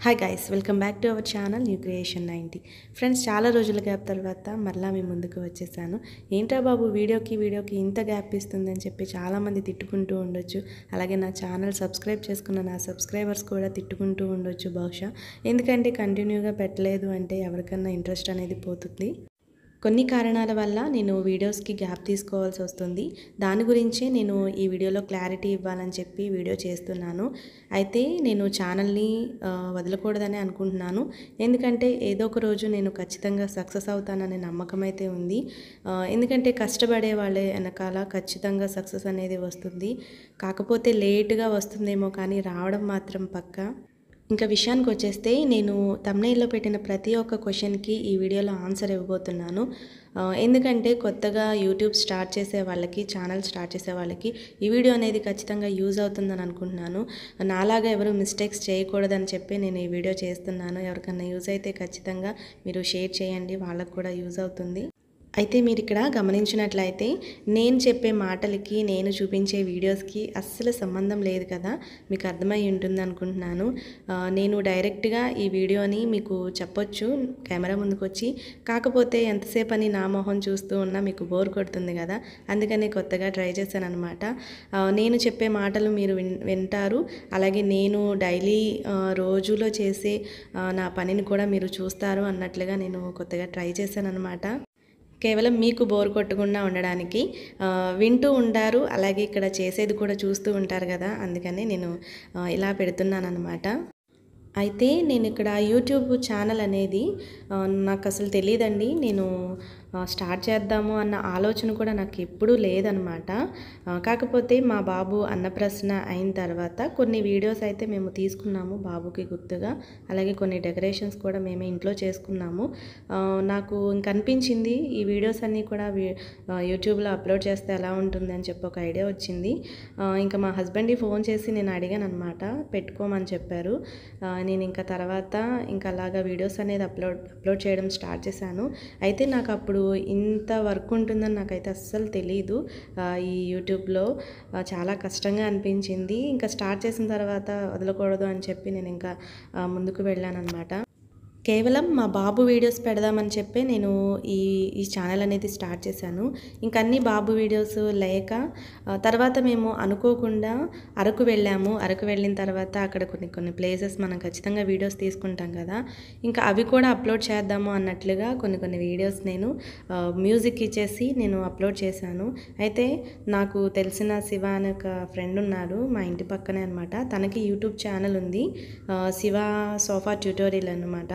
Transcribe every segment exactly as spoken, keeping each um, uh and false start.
Hi guys, welcome back to our channel new creation ninety. Friends, చాలా రోజుల gap తర్వాత మరలా మీ ముందుకు వచ్చేసాను. ఏంట్రా బాబు వీడియోకి వీడియోకి ఇంత గ్యాప్ ఇస్తుందని చెప్పి చాలామంది తిట్టుకుంటూ ఉండొచ్చు. అలాగే నా ఛానల్ సబ్స్క్రైబ్ చేసుకున్న నా సబ్స్క్రైబర్స్ కూడా తిట్టుకుంటూ ఉండొచ్చు బహుశా. ఎందుకంటే కంటిన్యూగా పెట్టలేదు అంటే ఎవరికన్నా ఇంట్రెస్ట్ అనేది పోతుంది. కొన్ని కారణాల వల్ల నేను వీడియోస్కి గ్యాప్ తీసుకోవాల్సి వస్తుంది. దాని గురించే నేను ఈ వీడియోలో క్లారిటీ ఇవ్వాలని చెప్పి వీడియో చేస్తున్నాను. అయితే నేను ఛానల్ని వదలకూడదని అనుకుంటున్నాను. ఎందుకంటే ఏదో ఒక రోజు నేను ఖచ్చితంగా సక్సెస్ అవుతాననే నమ్మకం అయితే ఉంది. ఎందుకంటే కష్టపడే వాళ్ళే వెనకాల ఖచ్చితంగా సక్సెస్ అనేది వస్తుంది. కాకపోతే లేటుగా వస్తుందేమో కానీ రావడం మాత్రం పక్కా. ఇంకా విషయానికి వచ్చేస్తే నేను థంబ్నెయిల్లో పెట్టిన ప్రతి ఒక్క క్వశ్చన్కి ఈ వీడియోలో ఆన్సర్ ఇవ్వబోతున్నాను. ఎందుకంటే కొత్తగా యూట్యూబ్ స్టార్ట్ చేసే వాళ్ళకి, ఛానల్ స్టార్ట్ చేసే వాళ్ళకి ఈ వీడియో అనేది ఖచ్చితంగా యూజ్ అవుతుందని అనుకుంటున్నాను. నాలాగా ఎవరు మిస్టేక్స్ చేయకూడదని చెప్పి నేను ఈ వీడియో చేస్తున్నాను. ఎవరికన్నా యూజ్ అయితే ఖచ్చితంగా మీరు షేర్ చేయండి, వాళ్ళకు కూడా యూజ్ అవుతుంది. అయితే మీరు ఇక్కడ గమనించినట్లయితే నేను చెప్పే మాటలకి నేను చూపించే వీడియోస్కి అస్సలు సంబంధం లేదు కదా, మీకు అర్థమై ఉంటుంది అనుకుంటున్నాను. నేను డైరెక్ట్గా ఈ వీడియోని మీకు చెప్పొచ్చు కెమెరా ముందుకు వచ్చి, కాకపోతే ఎంతసేపు అని నా మొహం చూస్తూ ఉన్నా మీకు బోర్ కొడుతుంది కదా, అందుకని కొత్తగా ట్రై చేశాను అనమాట. నేను చెప్పే మాటలు మీరు విన్ వింటారు అలాగే నేను డైలీ రోజులో చేసే నా పనిని కూడా మీరు చూస్తారు అన్నట్లుగా నేను కొత్తగా ట్రై చేశాను అనమాట. కేవలం మీకు బోర్ కొట్టకుండా ఉండడానికి. వింటూ ఉంటారు అలాగే ఇక్కడ చేసేది కూడా చూస్తూ ఉంటారు కదా, అందుకని నేను ఇలా పెడుతున్నాను అనమాట. అయితే నేను ఇక్కడ యూట్యూబ్ ఛానల్ అనేది నాకు అసలు తెలియదండి. నేను స్టార్ట్ చేద్దాము అన్న ఆలోచన కూడా నాకు ఎప్పుడూ లేదనమాట. కాకపోతే మా బాబు అన్నప్రసన్న అయిన తర్వాత కొన్ని వీడియోస్ అయితే మేము తీసుకున్నాము బాబుకి గుర్తుగా. అలాగే కొన్ని డెకరేషన్స్ కూడా మేమే ఇంట్లో చేసుకున్నాము. నాకు ఇంక అనిపించింది ఈ వీడియోస్ అన్నీ కూడా యూట్యూబ్లో అప్లోడ్ చేస్తే ఎలా ఉంటుంది అని చెప్పి ఒక ఐడియా వచ్చింది. ఇంకా మా హస్బెండ్కి ఫోన్ చేసి నేను అడిగాను అనమాట, పెట్టుకోమని చెప్పారు. నేను ఇంకా తర్వాత ఇంకా అలాగా వీడియోస్ అనేది అప్లోడ్ అప్లోడ్ చేయడం స్టార్ట్ చేశాను. అయితే నాకు అప్పుడు ఇంత వర్క్ ఉంటుందని నాకైతే అస్సలు తెలీదు. ఈ యూట్యూబ్లో చాలా కష్టంగా అనిపించింది. ఇంకా స్టార్ట్ చేసిన తర్వాత వదలకూడదు అని చెప్పి నేను ఇంకా ముందుకు వెళ్ళాను అనమాట. కేవలం మా బాబు వీడియోస్ పెడదామని చెప్పి నేను ఈ ఈ ఛానల్ అనేది స్టార్ట్ చేశాను. ఇంక అన్ని బాబు వీడియోస్ లేక తర్వాత మేము అనుకోకుండా అరకు వెళ్ళాము. అరకు వెళ్ళిన తర్వాత అక్కడ కొన్ని కొన్ని ప్లేసెస్ మనం ఖచ్చితంగా వీడియోస్ తీసుకుంటాం కదా, ఇంకా అవి కూడా అప్లోడ్ చేద్దాము అన్నట్లుగా కొన్ని కొన్ని వీడియోస్ నేను మ్యూజిక్ ఇచ్చేసి నేను అప్లోడ్ చేశాను. అయితే నాకు తెలిసిన శివ అనే ఒక ఫ్రెండ్ ఉన్నారు మా ఇంటి పక్కనే అనమాట. తనకి యూట్యూబ్ ఛానల్ ఉంది, శివ సోఫా ట్యూటోరియల్ అనమాట.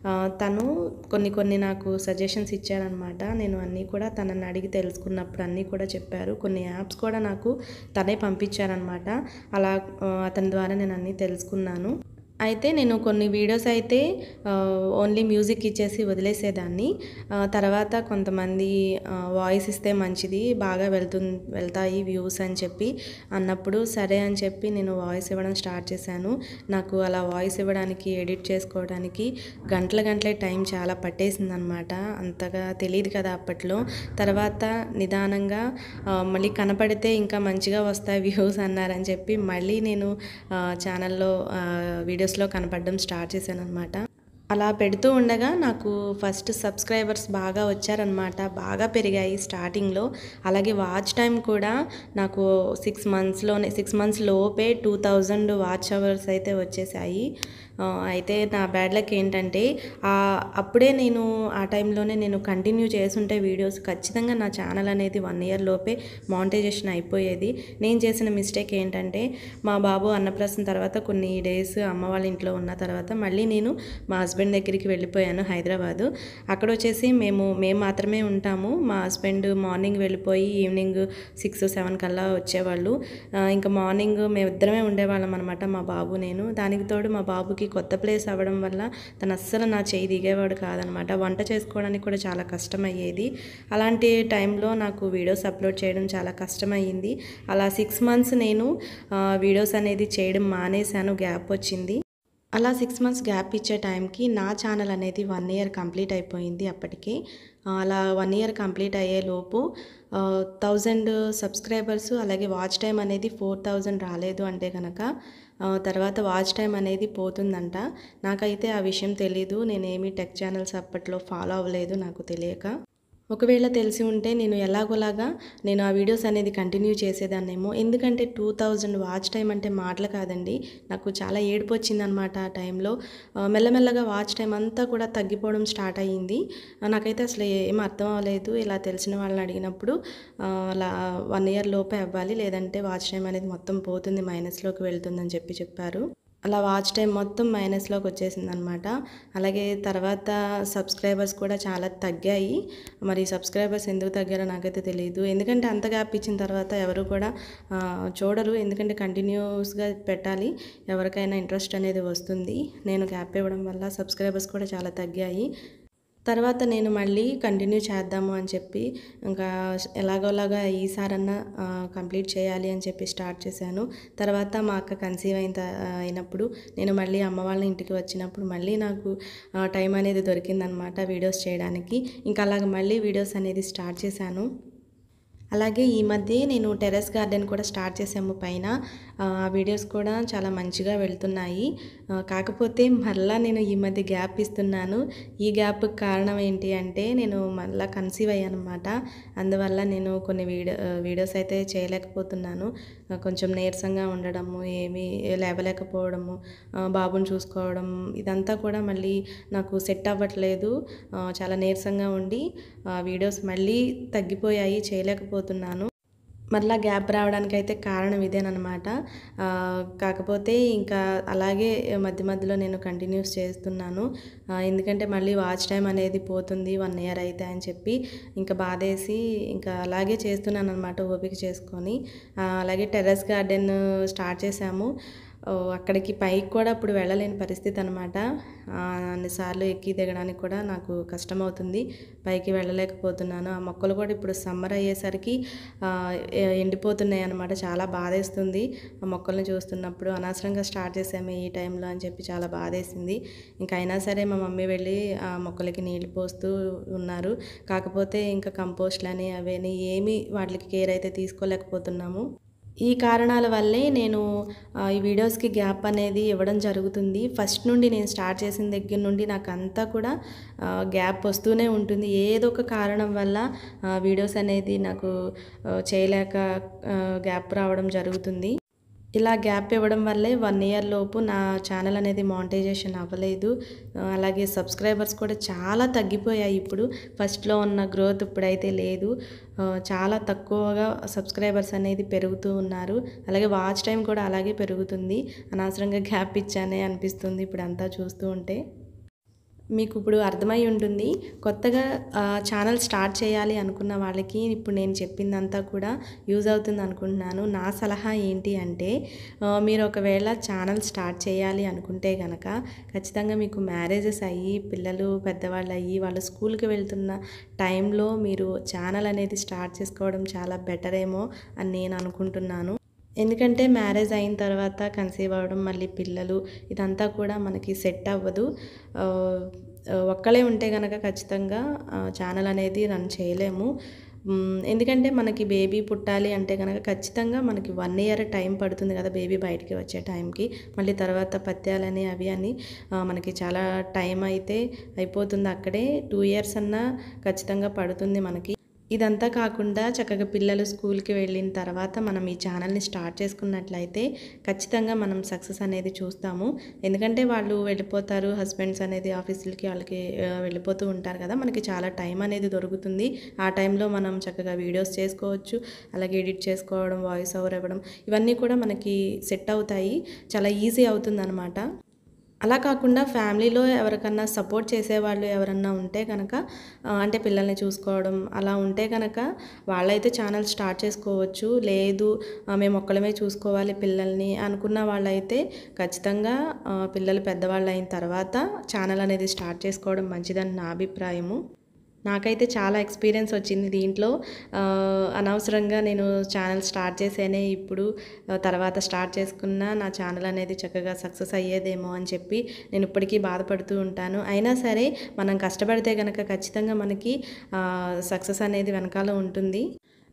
తను కొన్ని కొన్ని నాకు సజెషన్స్ ఇచ్చారనమాట. నేను అన్నీ కూడా తనని అడిగి తెలుసుకున్నప్పుడు అన్నీ కూడా చెప్పారు. కొన్ని యాప్స్ కూడా నాకు తనే పంపించారనమాట. అలా అతని ద్వారా నేను అన్నీ తెలుసుకున్నాను. అయితే నేను కొన్ని వీడియోస్ అయితే ఓన్లీ మ్యూజిక్ ఇచ్చేసి వదిలేసేదాన్ని. తర్వాత కొంతమంది వాయిస్ ఇస్తే మంచిది, బాగా వెళ్తు వెళ్తాయి వ్యూస్ అని చెప్పి అన్నప్పుడు సరే అని చెప్పి నేను వాయిస్ ఇవ్వడం స్టార్ట్ చేశాను. నాకు అలా వాయిస్ ఇవ్వడానికి, ఎడిట్ చేసుకోవడానికి గంటల గంటలే టైం చాలా పట్టేసింది అనమాట. అంతగా తెలియదు కదా అప్పట్లో. తర్వాత నిదానంగా మళ్ళీ కనపడితే ఇంకా మంచిగా వస్తాయి వ్యూస్ అన్నారని చెప్పి మళ్ళీ నేను ఛానల్లో వీడియోస్ లో కనపడడం స్టార్ట్ చేశాను అనమాట. అలా పెడుతూ ఉండగా నాకు ఫస్ట్ సబ్స్క్రైబర్స్ బాగా వచ్చారనమాట, బాగా పెరిగాయి స్టార్టింగ్లో. అలాగే వాచ్ టైం కూడా నాకు సిక్స్ మంత్స్లోనే సిక్స్ మంత్స్ లోపే టూ థౌజండ్ వాచ్ అవర్స్ అయితే వచ్చేసాయి. అయితే నా బ్యాడ్ లక్ ఏంటంటే అప్పుడే నేను ఆ టైంలోనే నేను కంటిన్యూ చేసుంటే వీడియోస్ ఖచ్చితంగా నా ఛానల్ అనేది వన్ ఇయర్ లోపే మానిటైజేషన్ అయిపోయేది. నేను చేసిన మిస్టేక్ ఏంటంటే మా బాబు అన్నప్రాసన తర్వాత కొన్ని డేస్ అమ్మ వాళ్ళ ఇంట్లో ఉన్న తర్వాత మళ్ళీ నేను మా హస్బెండ్ దగ్గరికి వెళ్ళిపోయాను హైదరాబాదు. అక్కడ వచ్చేసి మేము మేము మాత్రమే ఉంటాము. మా హస్బెండ్ మార్నింగ్ వెళ్ళిపోయి ఈవినింగ్ సిక్స్ సెవెన్ కల్లా వచ్చేవాళ్ళు. ఇంకా మార్నింగ్ మేము ఇద్దరమే ఉండేవాళ్ళం అనమాట, మా బాబు నేను. దానికి తోడు మా బాబుకి కొత్త ప్లేస్ అవ్వడం వల్ల తను అస్సలు నా చేయి దిగేవాడు కాదనమాట. వంట చేసుకోవడానికి కూడా చాలా కష్టమయ్యేది. అలాంటి టైంలో నాకు వీడియోస్ అప్లోడ్ చేయడం చాలా కష్టమయ్యింది. అలా సిక్స్ మంత్స్ నేను వీడియోస్ అనేది చేయడం మానేశాను, గ్యాప్ వచ్చింది. అలా సిక్స్ మంత్స్ గ్యాప్ ఇచ్చే టైంకి నా ఛానల్ అనేది వన్ ఇయర్ కంప్లీట్ అయిపోయింది అప్పటికి. అలా వన్ ఇయర్ కంప్లీట్ అయ్యేలోపు థౌజండ్ సబ్స్క్రైబర్స్ అలాగే వాచ్ టైం అనేది ఫోర్ థౌజండ్ రాలేదు అంటే కనుక తర్వాత వాచ్ టైం అనేది పోతుందంట. నాకైతే ఆ విషయం తెలీదు. నేనేమి టెక్ ఛానల్స్ అప్పట్లో ఫాలో అవ్వలేదు నాకు తెలియక. ఒకవేళ తెలిసి ఉంటే నేను ఎలాగోలాగా నేను ఆ వీడియోస్ అనేది కంటిన్యూ చేసేదాన్నేమో. ఎందుకంటే టూ థౌజండ్ వాచ్ టైం అంటే మాటలు కాదండి. నాకు చాలా ఏడుపు వచ్చిందనమాట ఆ టైంలో. మెల్లమెల్లగా వాచ్ టైం అంతా కూడా తగ్గిపోవడం స్టార్ట్ అయ్యింది. నాకైతే అసలు ఏం అర్థం అవ్వలేదు. ఇలా తెలిసిన వాళ్ళని అడిగినప్పుడు అలా వన్ ఇయర్ లోపే అవ్వాలి, లేదంటే వాచ్ టైం అనేది మొత్తం పోతుంది, మైనస్లోకి వెళ్తుందని చెప్పి చెప్పారు. అలా వాచ్ టైం మొత్తం మైనస్లోకి వచ్చేసిందనమాట. అలాగే తర్వాత సబ్స్క్రైబర్స్ కూడా చాలా తగ్గాయి. మరి సబ్స్క్రైబర్స్ ఎందుకు తగ్గారో నాకైతే తెలియదు. ఎందుకంటే అంత గ్యాప్ ఇచ్చిన తర్వాత ఎవరు కూడా చూడరు. ఎందుకంటే కంటిన్యూస్గా పెట్టాలి, ఎవరికైనా ఇంట్రెస్ట్ అనేది వస్తుంది. నేను గ్యాప్ ఇవ్వడం వల్ల సబ్స్క్రైబర్స్ కూడా చాలా తగ్గాయి. తర్వాత నేను మళ్ళీ కంటిన్యూ చేద్దాము అని చెప్పి ఇంకా ఎలాగోలాగా ఈసారన్నా కంప్లీట్ చేయాలి అని చెప్పి స్టార్ట్ చేశాను. తర్వాత మా అక్క కన్సీవ్ అయిన అయినప్పుడు నేను మళ్ళీ అమ్మ వాళ్ళ ఇంటికి వచ్చినప్పుడు మళ్ళీ నాకు టైం అనేది దొరికిందనమాట వీడియోస్ చేయడానికి. ఇంకా అలాగ మళ్ళీ వీడియోస్ అనేది స్టార్ట్ చేశాను. అలాగే ఈ మధ్య నేను టెర్రస్ గార్డెన్ కూడా స్టార్ట్ చేసాము పైన. ఆ వీడియోస్ కూడా చాలా మంచిగా వెళ్తున్నాయి. కాకపోతే మళ్ళీ నేను ఈ మధ్య గ్యాప్ ఇస్తున్నాను. ఈ గ్యాప్కి కారణం ఏంటి అంటే నేను మళ్ళీ కన్సీవ్ అయ్యాను అనమాట. అందువల్ల నేను కొన్ని వీడియో వీడియోస్ అయితే చేయలేకపోతున్నాను. కొంచెం నీరసంగా ఉండడము, ఏమీ లేవలేకపోవడము, బాబుని చూసుకోవడం, ఇదంతా కూడా మళ్ళీ నాకు సెట్ అవ్వట్లేదు. చాలా నీరసంగా ఉండి వీడియోస్ మళ్ళీ తగ్గిపోయాయి, చేయలేకపోతున్నాను. మళ్ళీ గ్యాప్ రావడానికి అయితే కారణం ఇదేనమాట. కాకపోతే ఇంకా అలాగే మధ్య మధ్యలో నేను కంటిన్యూస్ చేస్తున్నాను. ఎందుకంటే మళ్ళీ వాచ్ టైం అనేది పోతుంది వన్ ఇయర్ అయితే అని చెప్పి ఇంకా బాధేసి ఇంకా అలాగే చేస్తున్నాను అనమాట, ఓపిక చేసుకొని. అలాగే టెర్రస్ గార్డెన్ స్టార్ట్ చేసాము. అక్కడికి పైకి కూడా ఇప్పుడు వెళ్ళలేని పరిస్థితి అనమాట. అన్నిసార్లు ఎక్కి దిగడానికి కూడా నాకు కష్టమవుతుంది, పైకి వెళ్ళలేకపోతున్నాను. ఆ మొక్కలు కూడా ఇప్పుడు సమ్మర్ అయ్యేసరికి ఎండిపోతున్నాయి అనమాట. చాలా బాధేస్తుంది ఆ మొక్కల్ని చూస్తున్నప్పుడు. అనవసరంగా స్టార్ట్ చేసాము ఈ టైంలో అని చెప్పి చాలా బాధేసింది. ఇంకా అయినా సరే మా మమ్మీ వెళ్ళి ఆ మొక్కలకి నీళ్ళు పోస్తూ ఉన్నారు. కాకపోతే ఇంకా కంపోస్ట్లని అవని ఏమీ వాటికి కేర్ అయితే తీసుకోలేకపోతున్నాము. ఈ కారణాల వల్లే నేను ఈ వీడియోస్కి గ్యాప్ అనేది ఇవ్వడం జరుగుతుంది. ఫస్ట్ నుండి నేను స్టార్ట్ చేసిన దగ్గర నుండి నాకు అంతా కూడా గ్యాప్ వస్తూనే ఉంటుంది. ఏదో ఒక కారణం వల్ల వీడియోస్ అనేది నాకు చేయలేక గ్యాప్ రావడం జరుగుతుంది. ఇలా గ్యాప్ ఇవ్వడం వల్లే వన్ ఇయర్ లోపు నా ఛానల్ అనేది మానిటైజేషన్ అవ్వలేదు. అలాగే సబ్స్క్రైబర్స్ కూడా చాలా తగ్గిపోయాయి. ఇప్పుడు ఫస్ట్లో ఉన్న గ్రోత్ ఇప్పుడైతే లేదు. చాలా తక్కువగా సబ్స్క్రైబర్స్ అనేది పెరుగుతూ ఉన్నారు. అలాగే వాచ్ టైం కూడా అలాగే పెరుగుతుంది. అనవసరంగా గ్యాప్ ఇచ్చానే అనిపిస్తుంది ఇప్పుడు అంతా చూస్తూ ఉంటే. మీకు ఇప్పుడు అర్థమై ఉంటుంది. కొత్తగా ఛానల్ స్టార్ట్ చేయాలి అనుకున్న వాళ్ళకి ఇప్పుడు నేను చెప్పిందంతా కూడా యూజ్ అవుతుంది అనుకుంటున్నాను. నా సలహా ఏంటి అంటే మీరు ఒకవేళ ఛానల్ స్టార్ట్ చేయాలి అనుకుంటే కనుక ఖచ్చితంగా మీకు మ్యారేజెస్ అయ్యి పిల్లలు పెద్దవాళ్ళు అయ్యి వాళ్ళు స్కూల్కి వెళ్తున్న టైంలో మీరు ఛానల్ అనేది స్టార్ట్ చేసుకోవడం చాలా బెటర్ ఏమో అని నేను అనుకుంటున్నాను. ఎందుకంటే మ్యారేజ్ అయిన తర్వాత కన్సీవ్ అవ్వడం, మళ్ళీ పిల్లలు, ఇదంతా కూడా మనకి సెట్ అవ్వదు. ఒక్కలే ఉంటే కనుక ఖచ్చితంగా ఛానల్ అనేది రన్ చేయలేము. ఎందుకంటే మనకి బేబీ పుట్టాలి అంటే కనుక ఖచ్చితంగా మనకి వన్ ఇయర్ టైం పడుతుంది కదా బేబీ బయటికి వచ్చే టైంకి. మళ్ళీ తర్వాత పత్యాలని అవి అని మనకి చాలా టైం అయితే అయిపోతుంది అక్కడే. టూ ఇయర్స్ అన్నా ఖచ్చితంగా పడుతుంది మనకి. ఇదంతా కాకుండా చక్కగా పిల్లలు స్కూల్కి వెళ్ళిన తర్వాత మనం ఈ ఛానల్ని స్టార్ట్ చేసుకున్నట్లయితే ఖచ్చితంగా మనం సక్సెస్ అనేది చూస్తాము. ఎందుకంటే వాళ్ళు వెళ్ళిపోతారు, హస్బెండ్స్ అనేది ఆఫీసులకి వాళ్ళకి వెళ్ళిపోతూ ఉంటారు కదా, మనకి చాలా టైం అనేది దొరుకుతుంది. ఆ టైంలో మనం చక్కగా వీడియోస్ చేసుకోవచ్చు. అలాగే ఎడిట్ చేసుకోవడం, వాయిస్ ఓవర్ ఇవ్వడం, ఇవన్నీ కూడా మనకి సెట్ అవుతాయి. చాలా ఈజీ అవుతుంది అనమాట. అలా కాకుండా ఫ్యామిలీలో ఎవరికన్నా సపోర్ట్ చేసేవాళ్ళు ఎవరన్నా ఉంటే కనుక, అంటే పిల్లల్ని చూసుకోవడం అలా ఉంటే కనుక వాళ్ళైతే ఛానల్ స్టార్ట్ చేసుకోవచ్చు. లేదు మేము ఒక్కళ్ళమే చూసుకోవాలి పిల్లల్ని అనుకున్న వాళ్ళైతే ఖచ్చితంగా పిల్లలు పెద్దవాళ్ళు అయిన తర్వాత ఛానల్ అనేది స్టార్ట్ చేసుకోవడం మంచిదని నా అభిప్రాయము. నాకైతే చాలా ఎక్స్పీరియన్స్ వచ్చింది దీంట్లో. అనవసరంగా నేను ఛానల్ స్టార్ట్ చేసేనే ఇప్పుడు తర్వాత స్టార్ట్ చేసుకున్న నా ఛానల్ అనేది చక్కగా సక్సెస్ అయ్యేదేమో అని చెప్పి నేను ఇప్పటికీ బాధపడుతూ ఉంటాను. అయినా సరే మనం కష్టపడితే కనుక ఖచ్చితంగా మనకి సక్సెస్ అనేది వెనకాల ఉంటుంది.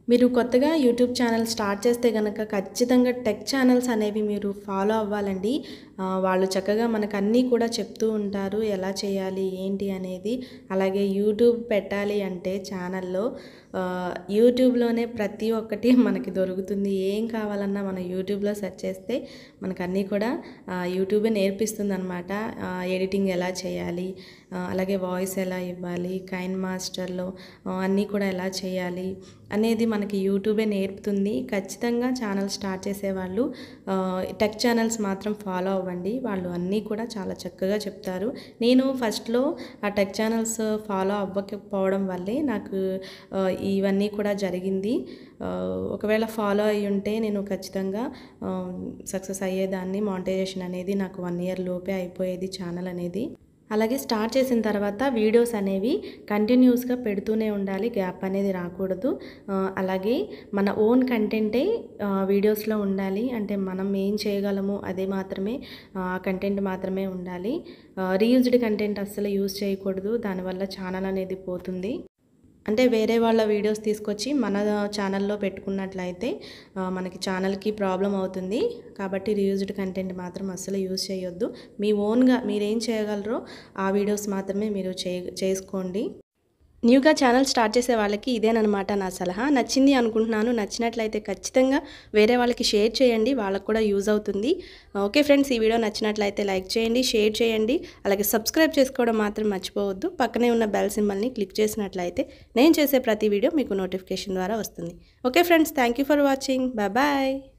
మీరు కొత్తగా యూట్యూబ్ ఛానల్ స్టార్ట్ చేస్తే గనక ఖచ్చితంగా టెక్ ఛానల్స్ అనేవి మీరు ఫాలో అవ్వాలండి. వాళ్ళు చక్కగా మనకు అన్నీ కూడా చెప్తూ ఉంటారు, ఎలా చేయాలి ఏంటి అనేది. అలాగే యూట్యూబ్ పెట్టాలి అంటే ఛానల్లో యూట్యూబ్లోనే ప్రతి ఒక్కటి మనకి దొరుకుతుంది. ఏం కావాలన్నా మనం యూట్యూబ్లో సెర్చ్ చేస్తే మనకు అన్నీ కూడా యూట్యూబే నేర్పిస్తుంది అనమాట. ఎడిటింగ్ ఎలా చేయాలి, అలాగే వాయిస్ ఎలా ఇవ్వాలి, కైన్ మాస్టర్లో అన్నీ కూడా ఎలా చేయాలి అనేది మనకి యూట్యూబే నేర్పుతుంది. ఖచ్చితంగా ఛానల్ స్టార్ట్ చేసేవాళ్ళు టెక్ ఛానల్స్ మాత్రం ఫాలో అవ్వండి. వాళ్ళు అన్నీ కూడా చాలా చక్కగా చెప్తారు. నేను ఫస్ట్లో ఆ టెక్ ఛానల్స్ ఫాలో అవ్వకపోవడం వల్లే నాకు ఇవన్నీ కూడా జరిగింది. ఒకవేళ ఫాలో అయ్యి ఉంటే నేను ఖచ్చితంగా సక్సెస్ అయ్యేదాన్ని. మానిటైజేషన్ అనేది నాకు వన్ ఇయర్ లోపే అయిపోయేది ఛానల్ అనేది. అలాగే స్టార్ట్ చేసిన తర్వాత వీడియోస్ అనేవి కంటిన్యూస్గా పెడుతూనే ఉండాలి, గ్యాప్ అనేది రాకూడదు. అలాగే మన ఓన్ కంటెంటే వీడియోస్లో ఉండాలి. అంటే మనం ఏం చేయగలము అదే మాత్రమే, ఆ కంటెంట్ మాత్రమే ఉండాలి. రీయూజ్డ్ కంటెంట్ అస్సలు యూజ్ చేయకూడదు, దానివల్ల ఛానల్ అనేది పోతుంది. అంటే వేరే వాళ్ళ వీడియోస్ తీసుకొచ్చి మన ఛానల్లో పెట్టుకున్నట్లయితే మనకి ఛానల్కి ప్రాబ్లం అవుతుంది. కాబట్టి రీయూజ్డ్ కంటెంట్ మాత్రం అస్సలు యూజ్ చేయొద్దు. మీ ఓన్గా మీరేం చేయగలరో ఆ వీడియోస్ మాత్రమే మీరు చే చేసుకోండి. న్యూగా ఛానల్ స్టార్ట్ చేసే వాళ్ళకి ఇదేనమాట నా సలహా. నచ్చింది అనుకుంటున్నాను. నచ్చినట్లయితే ఖచ్చితంగా వేరే వాళ్ళకి షేర్ చేయండి, వాళ్ళకు కూడా యూజ్ అవుతుంది. ఓకే ఫ్రెండ్స్, ఈ వీడియో నచ్చినట్లయితే లైక్ చేయండి, షేర్ చేయండి, అలాగే సబ్స్క్రైబ్ చేసుకోవడం మాత్రం మర్చిపోవద్దు. పక్కనే ఉన్న బెల్ సింబల్ని క్లిక్ చేసినట్లయితే నేను చేసే ప్రతి వీడియో మీకు నోటిఫికేషన్ ద్వారా వస్తుంది. Okay friends, thank you for watching. Bye bye.